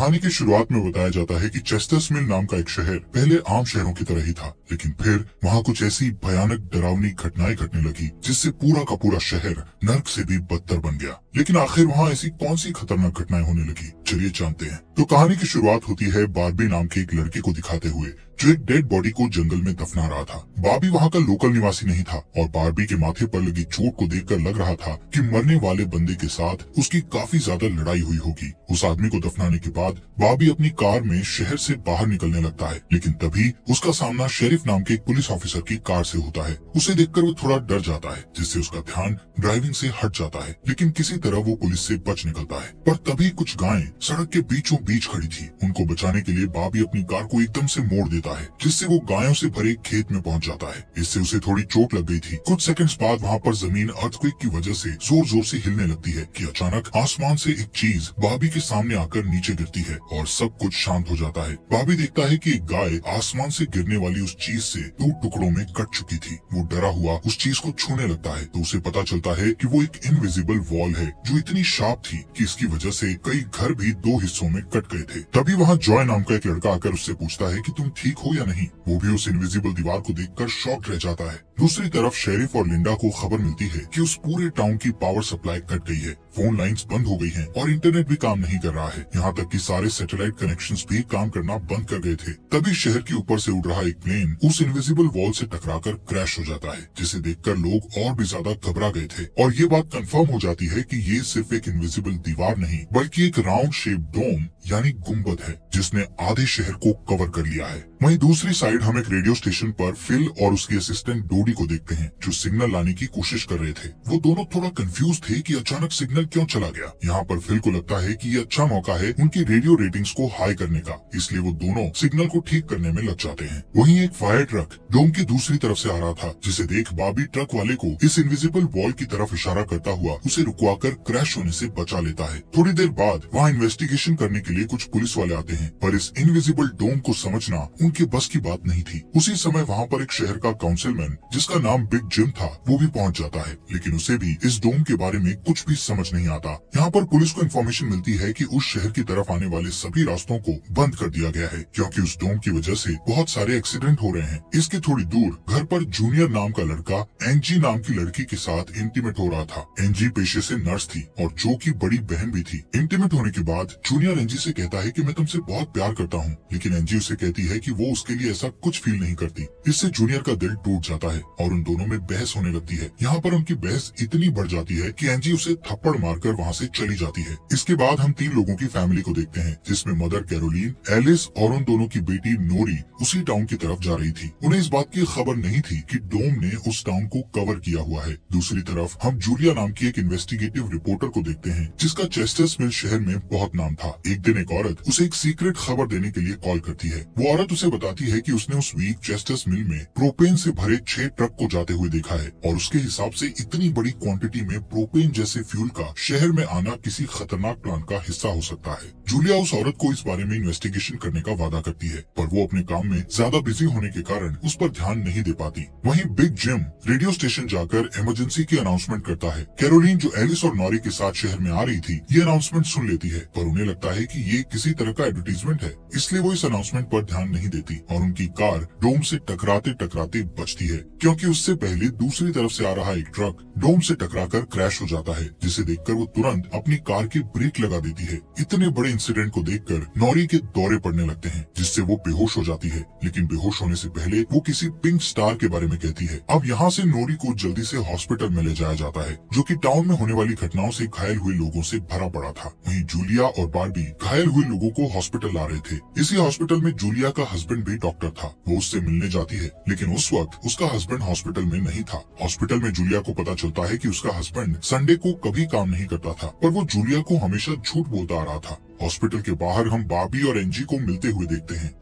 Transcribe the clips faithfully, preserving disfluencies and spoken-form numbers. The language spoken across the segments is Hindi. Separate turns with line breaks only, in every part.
कहानी की शुरुआत में बताया जाता है कि चेस्टर्स मिल नाम का एक शहर पहले आम शहरों की तरह ही था, लेकिन फिर वहाँ कुछ ऐसी भयानक डरावनी घटनाएं घटने लगी जिससे पूरा का पूरा शहर नर्क से भी बदतर बन गया। लेकिन आखिर वहाँ ऐसी कौन सी खतरनाक घटनाएं होने लगी, चलिए जानते हैं। तो कहानी की शुरुआत होती है बार्बी नाम के एक लड़के को दिखाते हुए जो एक डेड बॉडी को जंगल में दफना रहा था। बार्बी वहाँ का लोकल निवासी नहीं था और बार्बी के माथे पर लगी चोट को देखकर लग रहा था कि मरने वाले बंदे के साथ उसकी काफी ज्यादा लड़ाई हुई होगी। उस आदमी को दफनाने के बाद बार्बी अपनी कार में शहर से बाहर निकलने लगता है, लेकिन तभी उसका सामना शेरिफ नाम के एक पुलिस ऑफिसर की कार से होता है। उसे देखकर वो थोड़ा डर जाता है, जिससे उसका ध्यान ड्राइविंग से हट जाता है, लेकिन किसी तरह वो पुलिस से बच निकलता है। पर तभी कुछ गायें सड़क के बीचों बीच खड़ी थी। उनको बचाने के लिए बार्बी अपनी कार को एकदम से मोड़ देता है, जिससे वो गायों से भरे खेत में पहुंच जाता है। इससे उसे थोड़ी चोट लग गई थी। कुछ सेकंड्स बाद वहाँ पर जमीन अर्थक्वेक की वजह से जोर जोर से हिलने लगती है कि अचानक आसमान से एक चीज बार्बी के सामने आकर नीचे गिरती है और सब कुछ शांत हो जाता है। बार्बी देखता है कि एक गाय आसमान से गिरने वाली उस चीज से दो टुकड़ों में कट चुकी थी। वो डरा हुआ उस चीज को छूने लगता है तो उसे पता चलता है कि वो एक इनविजिबल वॉल है जो इतनी शार्प थी कि इसकी वजह से कई घर भी दो हिस्सों में कट गए थे। तभी वहाँ जॉय नाम का एक लड़का आकर उससे पूछता है कि तुम ठीक हो या नहीं। वो भी उस इनविजिबल दीवार को देखकर शॉक रह जाता है। दूसरी तरफ शेरिफ और लिंडा को खबर मिलती है कि उस पूरे टाउन की पावर सप्लाई कट गई है, फोन लाइंस बंद हो गई हैं और इंटरनेट भी काम नहीं कर रहा है। यहाँ तक कि सारे सैटेलाइट कनेक्शंस भी काम करना बंद कर गए थे। तभी शहर के ऊपर से उड़ रहा एक प्लेन उस इनविजिबल वॉल से टकराकर क्रैश हो जाता है, जिसे देखकर लोग और भी ज्यादा घबरा गए थे और ये बात कंफर्म हो जाती है कि ये सिर्फ एक इनविजिबल दीवार नहीं बल्कि एक राउंड शेप डोम यानी गुम्बद है जिसने आधे शहर को कवर कर लिया है। वहीं दूसरी साइड हम एक रेडियो स्टेशन पर फिल और उसकी असिस्टेंट डोडी को देखते हैं जो सिग्नल लाने की कोशिश कर रहे थे। वो दोनों थोड़ा कंफ्यूज थे कि अचानक सिग्नल क्यों चला गया। यहाँ पर फिल को लगता है कि ये अच्छा मौका है उनकी रेडियो रेटिंग्स को हाई करने का, इसलिए वो दोनों सिग्नल को ठीक करने में लग जाते हैं। वहीं एक फायर ट्रक डोम की दूसरी तरफ से आ रहा था, जिसे देख बार्बी ट्रक वाले को इस इनविजिबल वॉल की तरफ इशारा करता हुआ उसे रुकवाकर क्रैश होने से बचा लेता है। थोड़ी देर बाद वहाँ इन्वेस्टिगेशन करने के लिए कुछ पुलिस वाले आते हैं, पर इस इनविजिबल डोम को समझना उनके बस की बात नहीं थी। उसी समय वहाँ पर एक शहर का काउंसिलमैन जिसका नाम बिग जिम था वो भी पहुँच जाता है, लेकिन उसे भी इस डोम के बारे में कुछ भी समझ नहीं आता। यहाँ पर पुलिस को इन्फॉर्मेशन मिलती है कि उस शहर की तरफ आने वाले सभी रास्तों को बंद कर दिया गया है क्योंकि उस डोम की वजह से बहुत सारे एक्सीडेंट हो रहे हैं। इसके थोड़ी दूर घर पर जूनियर नाम का लड़का एंजी नाम की लड़की के साथ इंटीमेट हो रहा था। एंजी पेशे से नर्स थी और जो की बड़ी बहन भी थी। इंटीमेट होने के बाद जूनियर एंजी से कहता है कि मैं तुमसे बहुत प्यार करता हूँ, लेकिन एंजी उसे कहती है कि वो उसके लिए ऐसा कुछ फील नहीं करती। इससे जूनियर का दिल टूट जाता है और उन दोनों में बहस होने लगती है। यहाँ पर उनकी बहस इतनी बढ़ जाती है कि एंजी उसे थप्पड़ मारकर वहाँ से चली जाती है। इसके बाद हम तीन लोगों की फैमिली को देखते हैं, जिसमें मदर कैरोलीन, एलिस और उन दोनों की बेटी नोरी उसी टाउन की तरफ जा रही थी। उन्हें इस बात की खबर नहीं थी कि डोम ने उस टाउन को कवर किया हुआ है। दूसरी तरफ हम जूलिया नाम की एक इन्वेस्टिगेटिव रिपोर्टर को देखते हैं जिसका चेस्टर्स मिल शहर में बहुत नाम था। एक दिन एक औरत उसे एक सीक्रेट खबर देने के लिए कॉल करती है। वो औरत उसे बताती है कि उसने उस वीक चेस्टर्स मिल में प्रोपेन से भरे छह ट्रक को जाते हुए देखा है और उसके हिसाब से इतनी बड़ी क्वांटिटी में प्रोपेन जैसे फ्यूल का शहर में आना किसी खतरनाक प्लान का हिस्सा हो सकता है। जूलिया उस औरत को इस बारे में इन्वेस्टिगेशन करने का वादा करती है, पर वो अपने काम में ज्यादा बिजी होने के कारण उस पर ध्यान नहीं दे पाती। वहीं बिग जिम रेडियो स्टेशन जाकर इमरजेंसी की अनाउंसमेंट करता है। कैरोलीन जो एलिस और नॉरी के साथ शहर में आ रही थी ये अनाउंसमेंट सुन लेती है, पर उन्हें लगता है कि ये किसी तरह का एडवर्टीजमेंट है, इसलिए वो इस अनाउंसमेंट पर ध्यान नहीं देती और उनकी कार डोम से टकराते टकराते बचती है क्योंकि उससे पहले दूसरी तरफ से आ रहा एक ट्रक डोम से टकराकर क्रैश हो जाता है, जिसे देखकर वो तुरंत अपनी कार की ब्रेक लगा देती है। इतने बड़े इंसिडेंट को देखकर नॉरी के दौरे पड़ने लगते हैं, जिससे वो बेहोश हो जाती है, लेकिन बेहोश होने से पहले वो किसी पिंक स्टार के बारे में कहती है। अब यहाँ से नॉरी को जल्दी से हॉस्पिटल में ले जाया जाता है, जो कि टाउन में होने वाली घटनाओं से घायल हुए लोगों से भरा पड़ा था। वहीं जूलिया और बार्बी घायल हुए लोगों को हॉस्पिटल ला रहे थे। इसी हॉस्पिटल में जूलिया का हस्बैंड भी डॉक्टर था। वो उससे मिलने जाती है, लेकिन उस वक्त उसका हस्बैंड हॉस्पिटल में नहीं था। हॉस्पिटल में जूलिया को पता चलता है कि उसका हस्बैंड संडे को कभी काम नहीं करता था, पर वो जूलिया को हमेशा झूठ बोलता आ रहा था। हॉस्पिटल के बाहर हम बार्बी और एंजी को मिलते हुए देखते हैं।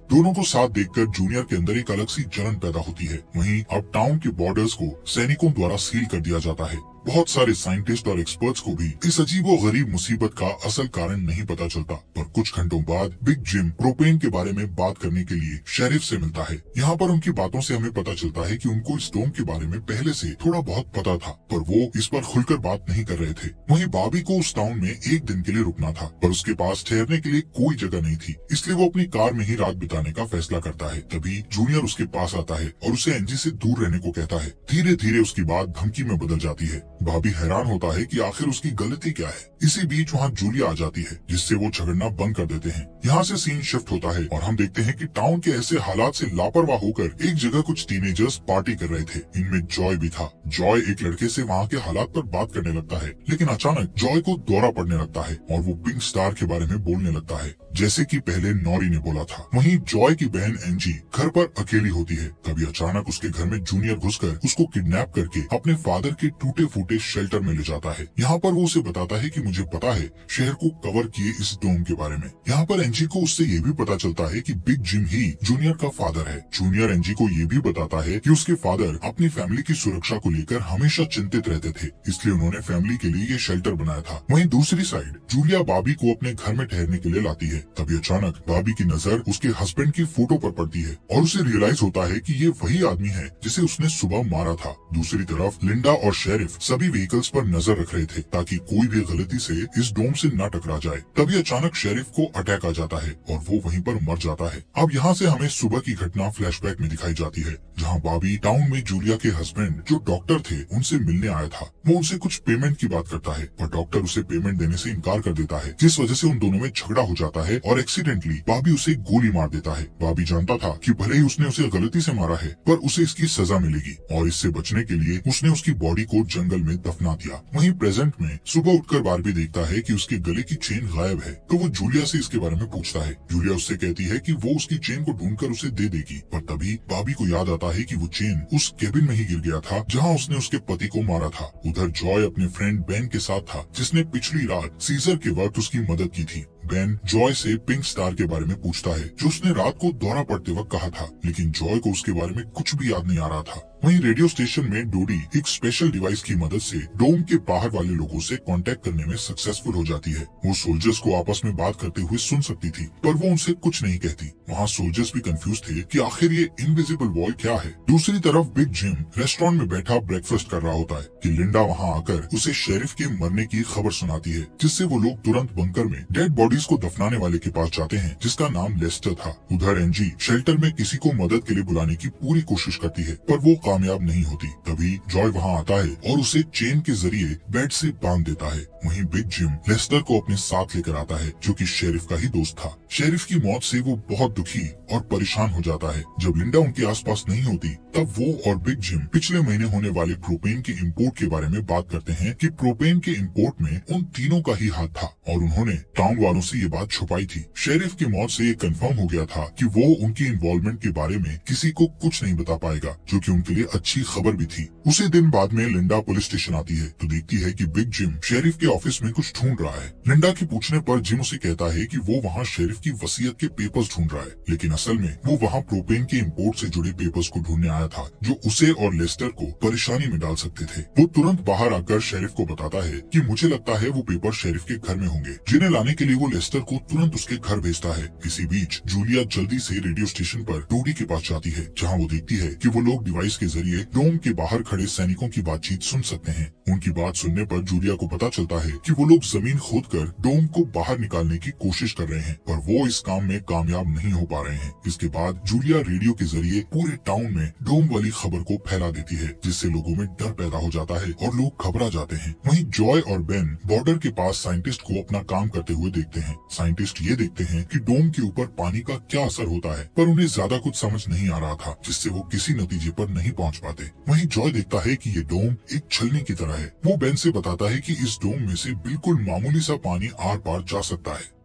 दोनों को साथ देखकर जूनियर के अंदर एक अलग सी जलन पैदा होती है। वहीं अब टाउन के बॉर्डर्स को सैनिकों द्वारा सील कर दिया जाता है। बहुत सारे साइंटिस्ट और एक्सपर्ट्स को भी इस अजीबो गरीब मुसीबत का असल कारण नहीं पता चलता, पर कुछ घंटों बाद बिग जिम प्रोपेन के बारे में बात करने के लिए शेरिफ से मिलता है। यहाँ पर उनकी बातों से हमें पता चलता है कि उनको इस डोम के बारे में पहले से थोड़ा बहुत पता था, पर वो इस पर खुलकर बात नहीं कर रहे थे। वहीं बॉबी को उस टाउन में एक दिन के लिए रुकना था, पर उसके पास ठहरने के लिए कोई जगह नहीं थी, इसलिए वो अपनी कार में ही रात बिताने का फैसला करता है। तभी जूनियर उसके पास आता है और उसे एंजी से दूर रहने को कहता है। धीरे धीरे उसकी बात धमकी में बदल जाती है। बॉबी हैरान होता है कि आखिर उसकी गलती क्या है। इसी बीच वहाँ जूलिया आ जाती है, जिससे वो झगड़ना बंद कर देते हैं। यहाँ से सीन शिफ्ट होता है और हम देखते हैं कि टाउन के ऐसे हालात से लापरवाह होकर एक जगह कुछ टीनेजर्स पार्टी कर रहे थे। इनमें जॉय भी था। जॉय एक लड़के से वहाँ के हालात पर बात करने लगता है, लेकिन अचानक जॉय को दौरा पड़ने लगता है और वो पिंक स्टार के बारे में बोलने लगता है, जैसे कि पहले नॉरी ने बोला था। वहीं जॉय की बहन एंजी घर पर अकेली होती है। तभी अचानक उसके घर में जूनियर घुसकर उसको किडनैप करके अपने फादर के टूटे फूटे शेल्टर में ले जाता है। यहाँ पर वो उसे बताता है कि मुझे पता है शहर को कवर किए इस डोम के बारे में। यहाँ पर एंजी को उससे ये भी पता चलता है कि बिग जिम ही जूनियर का फादर है। जूनियर एंजी को ये भी बताता है कि उसके फादर अपनी फैमिली की सुरक्षा को लेकर हमेशा चिंतित रहते थे, इसलिए उन्होंने फैमिली के लिए ये शेल्टर बनाया था। वहीं दूसरी साइड जूलिया बॉबी को अपने घर में ठहरने के लिए लाती है। तभी अचानक बॉबी की नजर उसके हस्बैंड की फोटो पर पड़ती है और उसे रियलाइज होता है कि ये वही आदमी है जिसे उसने सुबह मारा था। दूसरी तरफ लिंडा और शेरिफ सभी व्हीकल्स पर नजर रख रहे थे ताकि कोई भी गलती से इस डोम से न टकरा जाए। तभी अचानक शेरिफ को अटैक आ जाता है और वो वहीं पर मर जाता है। अब यहाँ से हमें सुबह की घटना फ्लैशबैक में दिखाई जाती है, जहाँ बॉबी टाउन में जूलिया के हस्बैंड जो डॉक्टर थे उनसे मिलने आया था। वो उनसे कुछ पेमेंट की बात करता है, पर डॉक्टर उसे पेमेंट देने से इनकार कर देता है, जिस वजह से उन दोनों में झगड़ा हो जाता है और एक्सीडेंटली बॉबी उसे गोली मार देता है। बॉबी जानता था कि भले ही उसने उसे गलती से मारा है, पर उसे इसकी सजा मिलेगी और इससे बचने के लिए उसने उसकी बॉडी को जंगल में दफना दिया। वहीं प्रेजेंट में सुबह उठकर बारबी देखता है कि उसके गले की चेन गायब है, तो वो जूलिया से इसके बारे में पूछता है। जूलिया उससे कहती है कि वो उसकी चेन को ढूंढकर उसे दे देगी, पर तभी बॉबी को याद आता है कि वो चेन उस केबिन में ही गिर गया था जहाँ उसने उसके पति को मारा था। उधर जॉय अपने फ्रेंड बेन के साथ था, जिसने पिछली रात सीजर के वक्त उसकी मदद की थी। बेन जॉय से पिंक स्टार के बारे में पूछता है, जो उसने रात को दौरा पड़ते वक्त कहा था, लेकिन जॉय को उसके बारे में कुछ भी याद नहीं आ रहा था। वहीं रेडियो स्टेशन में डोडी एक स्पेशल डिवाइस की मदद से डोम के बाहर वाले लोगों से कांटेक्ट करने में सक्सेसफुल हो जाती है। वो सोल्जर्स को आपस में बात करते हुए सुन सकती थी, पर वो उनसे कुछ नहीं कहती। वहाँ सोल्जर्स भी कंफ्यूज थे कि आखिर ये इनविजिबल वॉल क्या है। दूसरी तरफ बिग जिम रेस्टोरेंट में बैठा ब्रेकफास्ट कर रहा होता है कि लिंडा वहाँ आकर उसे शेरिफ के मरने की खबर सुनाती है, जिससे वो लोग तुरंत बंकर में डेड बॉडीज को दफनाने वाले के पास जाते हैं, जिसका नाम लेस्टर था। उधर एंजी शेल्टर में किसी को मदद के लिए बुलाने की पूरी कोशिश करती है, पर वो कामयाब नहीं होती। तभी जॉय वहाँ आता है और उसे चेन के जरिए बेड से बांध देता है। वहीं बिग जिम लेस्टर को अपने साथ लेकर आता है, जो कि शेरिफ का ही दोस्त था। शेरिफ की मौत से वो बहुत दुखी और परेशान हो जाता है। जब लिंडा उनके आसपास नहीं होती, तब वो और बिग जिम पिछले महीने होने वाले प्रोपेन के इम्पोर्ट के बारे में बात करते हैं कि प्रोपेन के इम्पोर्ट में उन तीनों का ही हाथ था और उन्होंने टाउन वालों से ये बात छुपाई थी। शेरिफ की मौत से ये कंफर्म हो गया था कि वो उनकी इन्वॉल्वमेंट के बारे में किसी को कुछ नहीं बता पाएगा, जो कि उनके लिए अच्छी खबर भी थी। उसी दिन बाद में लिंडा पुलिस स्टेशन आती है तो देखती है कि बिग जिम शेरिफ के ऑफिस में कुछ ढूंढ रहा है। लिंडा के पूछने पर जिम उसे कहता है कि वो वहाँ शेरिफ की वसीयत के पेपर्स ढूंढ रहा है, लेकिन असल में वो वहाँ प्रोपेन के इम्पोर्ट से जुड़े पेपर्स को ढूंढने आया था, जो उसे और लेस्टर को परेशानी में डाल सकते थे। वो तुरंत बाहर आकर शेरिफ को बताता है कि मुझे लगता है वो पेपर शेरिफ के घर में होंगे, जिन्हें लाने के लिए वो लेस्टर को तुरंत उसके घर भेजता है। इसी बीच जूलिया जल्दी से रेडियो स्टेशन पर डोडी के पास जाती है, जहाँ वो देखती है कि वो लोग डिवाइस के जरिए डोम के बाहर खड़े सैनिकों की बातचीत सुन सकते हैं। उनकी बात सुनने पर जूलिया को पता चलता है कि वो लोग जमीन खोदकर डोम को बाहर निकालने की कोशिश कर रहे हैं, पर वो इस काम में कामयाब नहीं हो पा रहे हैं। इसके बाद जूलिया रेडियो के जरिए पूरे टाउन में डोम वाली खबर को फैला देती है, जिससे लोगों में डर पैदा हो जाता है और लोग घबरा जाते हैं। वहीं जॉय और बेन बॉर्डर के पास साइंटिस्ट को अपना काम करते हुए देखते हैं। साइंटिस्ट ये देखते हैं कि डोम के ऊपर पानी का क्या असर होता है, पर उन्हें ज्यादा कुछ समझ नहीं आ रहा था, जिससे वो किसी नतीजे पर नहीं पहुंच पाते। वहीं जॉय देखता है कि ये डोम एक छलनी की तरह है। वो बेन से बताता है कि इस डोम में से बिल्कुल मामूली सा पानी आर पार जा सकता है,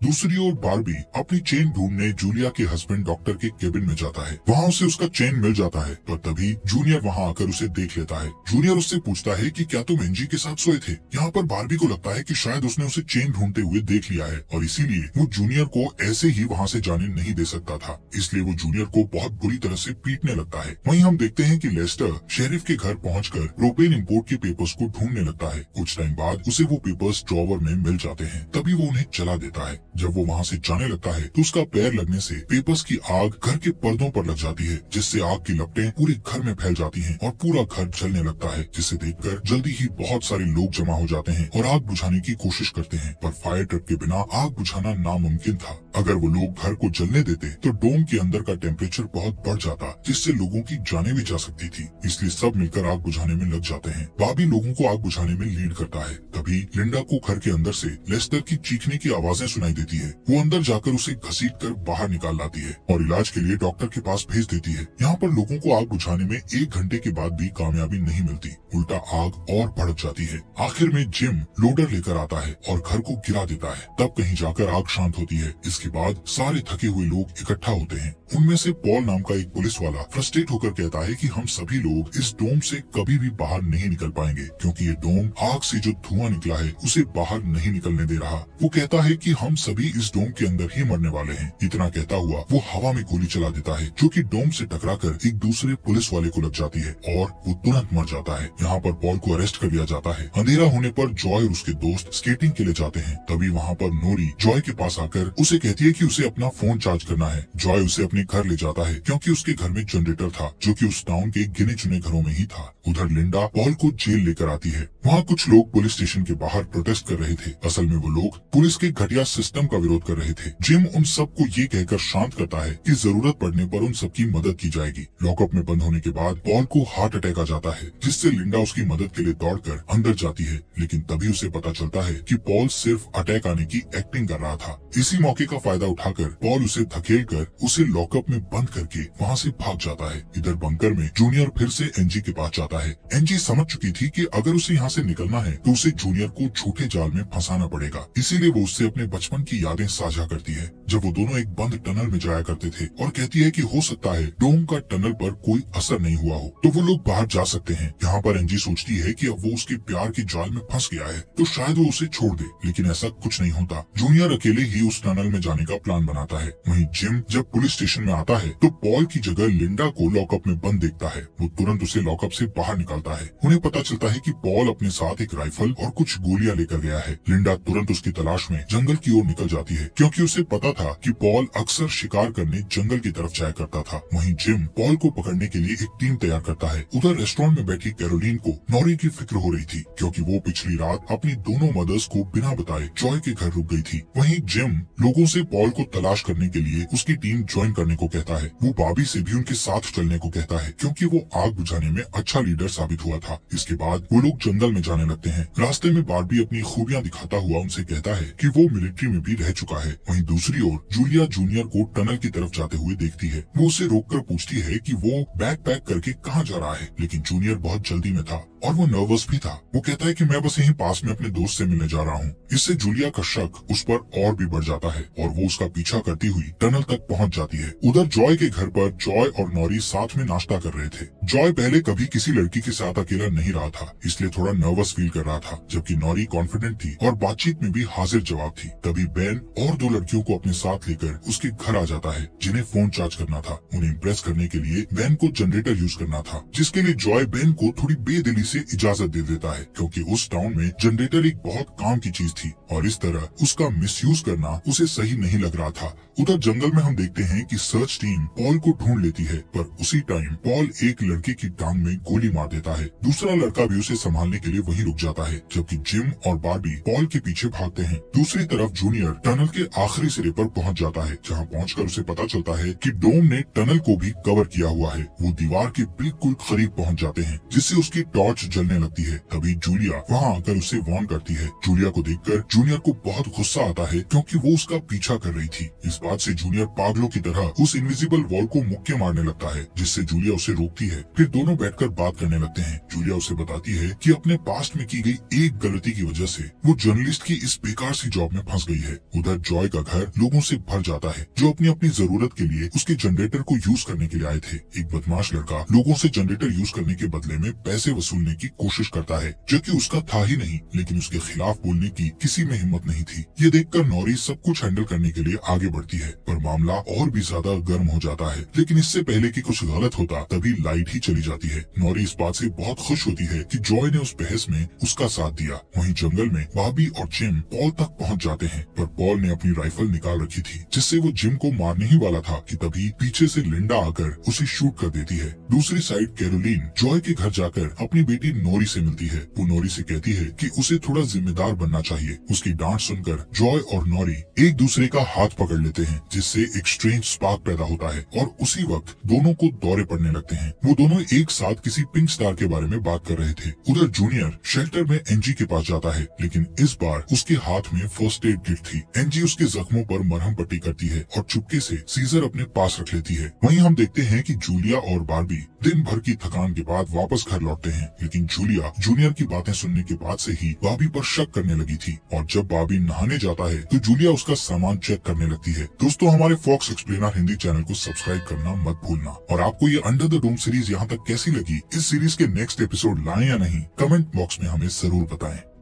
दूसरी ओर बार्बी अपनी चेन ढूंढने जूलिया के हस्बैंड डॉक्टर के केबिन में जाता है। वहाँ उसे उसका चेन मिल जाता है, पर तभी जूनियर वहाँ आकर उसे देख लेता है। जूनियर उससे पूछता है कि क्या तुम एंजी के साथ सोए थे। यहाँ पर बार्बी को लगता है कि शायद उसने उसे चेन ढूंढते हुए देख लिया है और इसीलिए वो जूनियर को ऐसे ही वहाँ से जाने नहीं दे सकता था, इसलिए वो जूनियर को बहुत बुरी तरह से पीटने लगता है। वहीं हम देखते हैं कि लेस्टर शेरिफ के घर पहुंचकर प्रोपेन इंपोर्ट के पेपर्स को ढूंढने लगता है। कुछ टाइम बाद उसे वो पेपर्स ड्रॉवर में मिल जाते हैं, तभी वो उन्हें जला देता है। जब वो वहाँ से जाने लगता है तो उसका पैर लगने से पेपर्स की आग घर के पर्दों पर लग जाती है, जिससे आग की लपटें पूरे घर में फैल जाती हैं और पूरा घर जलने लगता है, जिसे देखकर जल्दी ही बहुत सारे लोग जमा हो जाते हैं और आग बुझाने की कोशिश करते हैं, पर फायर ट्रक के बिना आग बुझाना नामुमकिन था। अगर वो लोग घर को जलने देते तो डोम के अंदर का टेम्परेचर बहुत बढ़ जाता, जिससे लोगों की जाने भी जा सकती थी, इसलिए सब मिलकर आग बुझाने में लग जाते हैं। बाबी लोगों को आग बुझाने में लीड करता है। तभी लिंडा को घर के अंदर से लेस्टर की चीखने की आवाजें सुनाई देती है। वो अंदर जाकर उसे घसीट कर बाहर निकाल लाती है और इलाज के लिए डॉक्टर के पास भेज देती है। यहाँ पर लोगों को आग बुझाने में एक घंटे के बाद भी कामयाबी नहीं मिलती, उल्टा आग और भड़क जाती है। आखिर में जिम लोडर लेकर आता है और घर को गिरा देता है। तब कहीं जाकर आग शांत होती है। इसके बाद सारे थके हुए लोग इकट्ठा होते हैं। उनमें से पॉल नाम का एक पुलिस वाला फ्रस्ट्रेट होकर कहता है कि हम सभी लोग इस डोम से कभी भी बाहर नहीं निकल पाएंगे, क्योंकि ये डोम आग से जो धुआं निकला है उसे बाहर नहीं निकलने दे रहा। वो कहता है कि हम सभी इस डोम के अंदर ही मरने वाले हैं। इतना कहता हुआ वो हवा में गोली चला देता है, जो कि डोम से टकराकर एक दूसरे पुलिस वाले को लग जाती है और वो तुरंत मर जाता है। यहाँ पर पॉल को अरेस्ट कर लिया जाता है। अंधेरा होने पर जॉय और उसके दोस्त स्केटिंग के लिए जाते हैं। तभी वहाँ पर नोरी जॉय के पास आकर उसे कहती है कि उसे अपना फोन चार्ज करना है। जॉय उसे अपने घर ले जाता है, क्योंकि उसके घर में जनरेटर था, जो कि उस टाउन के गिने चुने घरों में ही था। उधर लिंडा पॉल को जेल लेकर आती है। वहाँ कुछ लोग पुलिस स्टेशन के बाहर प्रोटेस्ट कर रहे थे। असल में वो लोग पुलिस के घटिया सिस्टम का विरोध कर रहे थे। जिम उन सबको ये कहकर शांत करता है कि जरूरत पड़ने पर उन सबकी मदद की जाएगी। लॉकअप में बंद होने के बाद पॉल को हार्ट अटैक आ जाता है, जिससे लिंडा उसकी मदद के लिए दौड़कर अंदर जाती है, लेकिन तभी उसे पता चलता है कि पॉल सिर्फ अटैक आने की एक्टिंग कर रहा था। इसी मौके का फायदा उठाकर पॉल उसे धकेल कर उसे लॉकअप में बंद करके वहाँ से भाग जाता है। इधर बंकर में जूनियर फिर से एनजी के पास जाता है। एनजी समझ चुकी थी कि अगर उसे यहाँ से निकलना है तो उसे जूनियर को झूठे जाल में फंसाना पड़ेगा, इसीलिए वो उससे अपने बचपन की यादें साझा करती है, जब वो दोनों एक बंद टनल में जाया करते थे, और कहती है कि हो सकता है डोम का टनल पर कोई असर नहीं हुआ हो तो वो लोग बाहर जा सकते हैं। यहाँ पर एनजी सोचती है कि अब वो उसके प्यार के जाल में फंस गया है तो शायद वो उसे छोड़ दे, लेकिन ऐसा कुछ नहीं होता। जूनियर अकेले ही उस टनल में जाने का प्लान बनाता है। वहीं जिम जब पुलिस स्टेशन में आता है तो पॉल की जगह लिंडा को लॉकअप में बंद देखता है। वो तुरंत उसे लॉकअप से बाहर निकालता है। उन्हें पता चलता है कि पॉल अपने साथ एक राइफल और कुछ गोलियां लेकर गया है। लिंडा तुरंत उसकी तलाश में जंगल की ओर निकल जाती है, क्योंकि उसे पता था कि पॉल अक्सर शिकार करने जंगल की तरफ जाया करता था। वहीं जिम पॉल को पकड़ने के लिए एक टीम तैयार करता है। उधर रेस्टोरेंट में बैठी कैरोलीन को नॉरी की फिक्र हो रही थी, क्योंकि वो पिछली रात अपनी दोनों मदर्स को बिना बताए जॉय के घर रुक गई थी। वहीं जिम लोगों से पॉल को तलाश करने के लिए उसकी टीम ज्वाइन करने को कहता है। वो बाबी से भी उनके साथ चलने को कहता है, क्योंकि वो आग बुझाने में अच्छा लीडर साबित हुआ था। इसके बाद वो लोग जंगल में जाने लगते हैं। रास्ते में बार्बी अपनी खूबियां दिखाता हुआ उनसे कहता है कि वो मिलिट्री में भी रह चुका है। वहीं दूसरी ओर जूलिया जूनियर को टनल की तरफ जाते हुए देखती है। वो उसे रोककर पूछती है कि वो बैग पैक करके कहाँ जा रहा है, लेकिन जूनियर बहुत जल्दी में था और वो नर्वस भी था। वो कहता है कि मैं बस यहीं पास में अपने दोस्त से मिलने जा रहा हूँ। इससे जूलिया का शक उस पर और भी बढ़ जाता है और वो उसका पीछा करती हुई टनल तक पहुँच जाती है। उधर जॉय के घर पर जॉय और नॉरी साथ में नाश्ता कर रहे थे। जॉय पहले कभी किसी लड़की के साथ अकेला नहीं रहा था, इसलिए थोड़ा नर्वस फील कर रहा था, जबकि नॉरी कॉन्फिडेंट थी और बातचीत में भी हाजिर जवाब थी। तभी बेन और दो लड़कियों को अपने साथ लेकर उसके घर आ जाता है, जिन्हें फोन चार्ज करना था। उन्हें इम्प्रेस करने के लिए बेन को जनरेटर यूज करना था, जिसके लिए जॉय बेन को थोड़ी बेदिली से इजाजत दे देता है, क्योंकि उस टाउन में जनरेटर एक बहुत काम की चीज थी और इस तरह उसका मिसयूज करना उसे सही नहीं लग रहा था। उधर जंगल में हम देखते हैं कि सर्च टीम पॉल को ढूंढ लेती है, पर उसी टाइम पॉल एक लड़के की टांग में गोली मार देता है। दूसरा लड़का भी उसे संभालने के लिए वहीं रुक जाता है, जबकि जिम और बार्बी पॉल के पीछे भागते हैं। दूसरी तरफ जूनियर टनल के आखिरी सिरे पर पहुंच जाता है, जहां पहुंचकर उसे पता चलता है कि डोम ने टनल को भी कवर किया हुआ है। वो दीवार के बिल्कुल करीब पहुंच जाते हैं, जिससे उसकी टॉर्च जलने लगती है। तभी जूलिया वहां आकर उसे वार्न करती है। जूलिया को देखकर जूनियर को बहुत गुस्सा आता है, क्योंकि वो उसका पीछा कर रही थी। इस बात से जूनियर पागलों की तरह उस इनविजिबल वॉल को मुक्के मारने लगता है, जिससे जूलिया उसे रोकती है। फिर दोनों बैठकर बात करने लगते हैं। जूलिया उसे बताती है कि अपने पास्ट में की गई एक गलती की वजह से वो जर्नलिस्ट की इस बेकार सी जॉब में फंस गई है। उधर जॉय का घर लोगों से भर जाता है जो अपनी अपनी जरूरत के लिए उसके जनरेटर को यूज करने के लिए आए थे। एक बदमाश लड़का लोगों से जनरेटर यूज करने के बदले में पैसे वसूलने की कोशिश करता है, जो कि उसका था ही नहीं, लेकिन उसके खिलाफ बोलने की किसी में हिम्मत नहीं थी। ये देखकर नॉरी सब कुछ हैंडल करने के लिए आगे बढ़ती है, पर मामला और भी ज्यादा गर्म हो जाता है। लेकिन इससे पहले कि कुछ गलत होता तभी लाइट ही चली जाती है। नॉरी इस बात से बहुत खुश होती है कि जॉय ने उस बहस में उसका साथ दिया। वहीं जंगल में बॉबी और जिम पॉल तक पहुंच जाते हैं, पर पॉल ने अपनी राइफल निकाल रखी थी, जिससे वो जिम को मारने ही वाला था कि तभी पीछे से लिंडा आकर उसे शूट कर देती है। दूसरी साइड कैरोलीन जॉय के घर जाकर अपनी बेटी नोरी से मिलती है। वो नोरी से कहती है कि उसे थोड़ा जिम्मेदार बनना चाहिए। उसकी डांट सुनकर जॉय और नोरी एक दूसरे का हाथ पकड़ लेते हैं, जिससे एक स्ट्रेंज स्पार्क पैदा होता है और उसी वक्त दोनों को दौरे पड़ने लगते हैं। वो दोनों एक साथ किसी पिंक स्टार के बारे में बात कर रहे थे। उधर जूनियर शेल्टर में एनजी के पास जाता है, लेकिन इस बार उसके हाथ में फर्स्ट एड किट थी। एनजी उसके जख्मों पर मरहम पट्टी करती है और चुपके से सीजर अपने पास रख लेती है। वहीं हम देखते हैं कि जूलिया और बार्बी दिन भर की थकान के बाद वापस घर लौटते हैं, लेकिन जूलिया जूनियर की बातें सुनने के बाद से ही बार्बी पर शक करने लगी थी और जब बार्बी नहाने जाता है तो जूलिया उसका सामान चेक करने लगती है। दोस्तों, हमारे फॉक्स एक्सप्लेनर हिंदी चैनल को सब्सक्राइब करना मत भूलना। और आपको ये अंडर द डोम सीरीज यहाँ तक कैसी लगी, इस सीरीज के नेक्स्ट एपिसोड लाएं या नहीं, कमेंट बॉक्स में हमें जरूर बताएं।